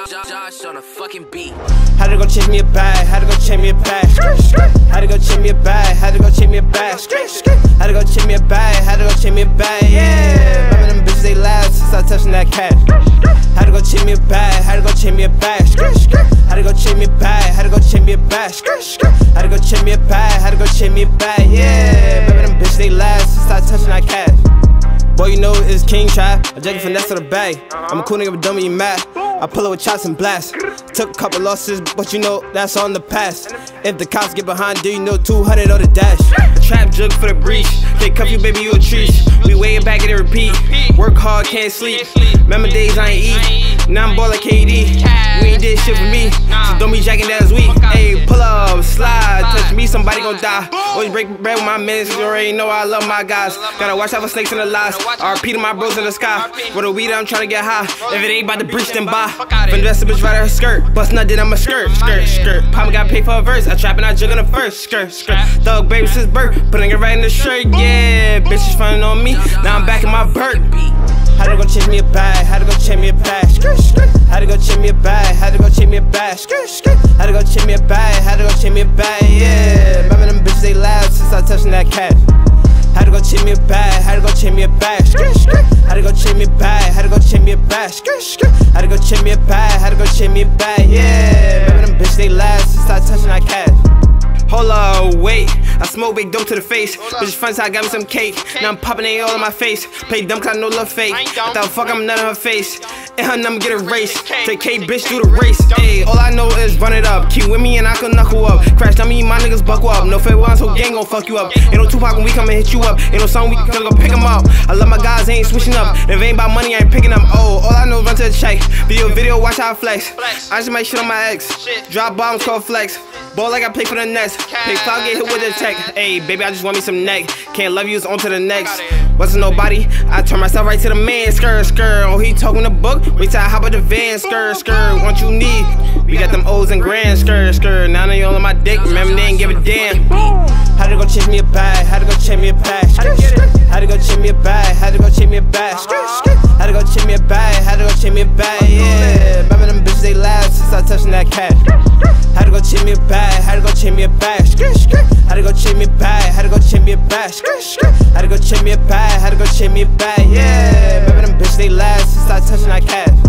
Josh on a fucking beat. Had to go chase me a bag, had to go chase me a bag. Had to go chase me a bag, had to go chase me a bag. Had to go chase me a bag, had to go chase me a bag. Yeah, remember them bitches, they laughed since I touching that cash. Had to go chase me a bag, had to go chase me a bag. Had to go chase me a bag, had to go chase me a bag. Had to go chase me a bag, had to go chase me a bag. Yeah, remember them bitches, they laughed since I touching that cash. Boy, you know it's King Trap. I judge finesse to the bag. I'm a cool nigga, but don't be mad. I pull up with shots and blast. Took a couple losses, but you know that's on the past. If the cops get behind, do you know 200 on the dash? The trap jug for the breach. They cuff you, baby, you a treat. We way it back and repeat. Work hard, can't sleep. Remember days I ain't eat. Now I'm ball like KD. You ain't did shit for me, so don't be jacking that as weak. Ayy, pull up, slide, touch me, somebody gon' die. Always break bread with my men, you already know I love my guys. Gotta watch out for snakes in the lies. RP to my bros in the sky. With a weed, I'm tryna get high. If it ain't about the breach, then buy. Finesse a bitch right at her skirt. Bust nut, then I'm a skirt. Papa got paid for a verse. I trap and I jug on the first. Thug baby since birth. Putting it right in the shirt. Yeah, bitches frontin' on me. Now I'm back in my bird. Had to go chase me a bag, had to go chase me a bag. Had to go chase me a bag, had to go chase me a bag. Had to go chase me a bag, had to go chase me a bag. Yeah, remember them bitches, they laughed since I touching that cash. Had to go chase me a bag, had to go chase me a bag. Had to go chase me a bag, had to go chase me a bag. Had to go chase me a bag, had to go chase me a bag. Yeah, remember them bitches, they laughed since I touching that cash. Hold up, wait, I smoke big dope to the face. Bitches friends, I got me some cake. Now I'm popping they all in my face. Play dumb cause I know love fake. I thought fuck, I'm nut in her face. And her number get erased. Take K bitch do the race. Ayy, all I know is run it up. Keep with me and I can knuckle up. Crash on me, my niggas buckle up. No fair ones, so gang gon' fuck you up. Ain't no Tupac when we come and hit you up. Ain't no song we can go pick them up. I love my guys, they ain't switching up. If it ain't about money, I ain't picking up. Oh, all I know is run to the check. Video, watch how I flex. I just make shit on my ex. Drop bombs, call flex. Ball like I play for the Nets. Pay cloud, get hit with the tech. Ayy, baby, I just want me some neck. Can't love you, it's on to the next. Wasn't nobody, I turn myself right to the man. Skirt. Oh, he talking the book. Wait till I hop out the van. Skirt. What you need? We got them O's and grand. Skirt. Now they all on my dick. Remember they ain't give a damn. Had to go chase me a bag. Had to go chase me a bag. Had to go chase me a bag. Had to go chase me a bag. Had to go chase me a bag. Had to go chase me a bag. Yeah, remember them bitches, they laughed since I touching that cash. Had to go chase me a bag, had to go chase me a bag. Had to go chase me a bag, had to go chase me a bag. Had to go chase me a bag, had to go chase me a bag. Yeah, remember them bitches, they laughed since I touching that cash.